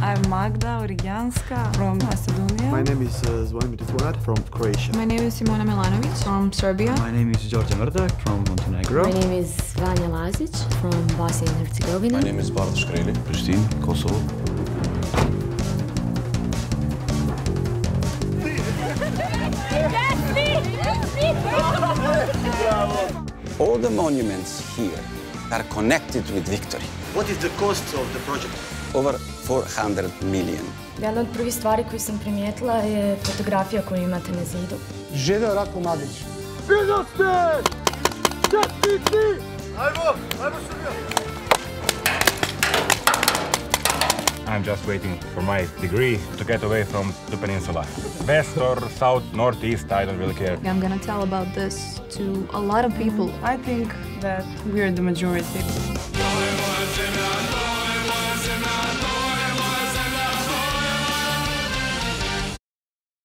I'm Magda Origanska from Macedonia. My name is Zvonimir Titvunar from Croatia. My name is Simona Milanovic from Serbia. My name is Đorđe Mrdak from Montenegro. My name is Vanja Lazic from Bosnia and Herzegovina. My name is Bartoš Kreli, Pristina, Kosovo. All the monuments here are connected with victory. What is the cost of the project? Over 400 million. Jedna od prvih stvari koju sam primijetila je fotografija koju imate na zidu. Živeo Ratko Mladić. Vidio ste! Čestiti! Ajmo Srbija! I'm just waiting for my degree to get away from the peninsula. West or south, north, east, I don't really care. I'm gonna tell about this to a lot of people. I think that we're the majority.